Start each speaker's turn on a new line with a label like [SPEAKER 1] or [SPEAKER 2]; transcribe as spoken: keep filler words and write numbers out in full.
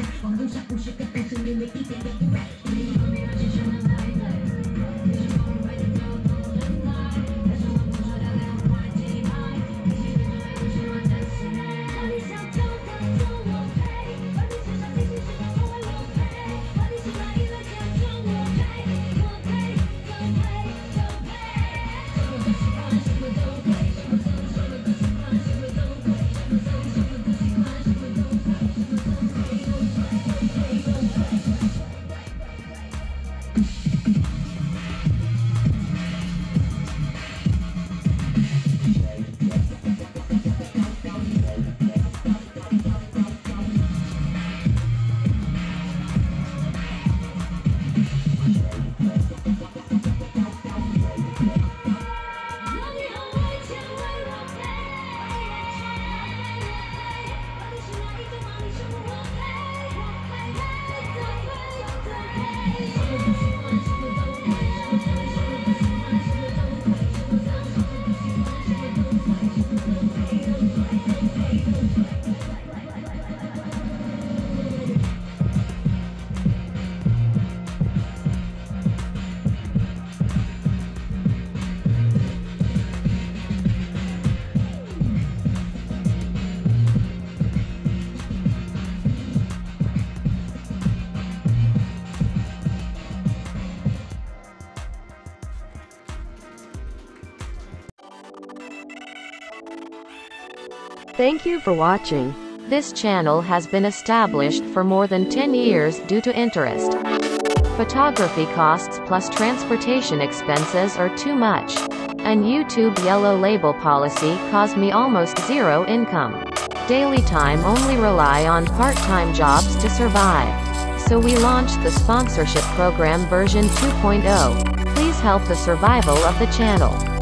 [SPEAKER 1] 网络上不是个单纯，因为一点也不美。没有方面让先生们排队，你是否会点头不能来？还是我不说的两块鸡排？一起对面不喜欢这些。把你想要的做我配，把你身上内心世界都为我配，把你心满意了假装我配，我配，都配，都配。什么都喜欢，什么都配，什么什么什么都喜欢，什么都配，什么什么什么都喜欢，什么都配，什么都配，都配，都配，都配。
[SPEAKER 2] Thank you for watching. This channel has been established for more than ten years due to interest. Photography costs plus transportation expenses are too much. And YouTube yellow label policy caused me almost zero income. Daily time only rely on part-time jobs to survive. So we launched the sponsorship program version two point oh. Please help the survival of the channel.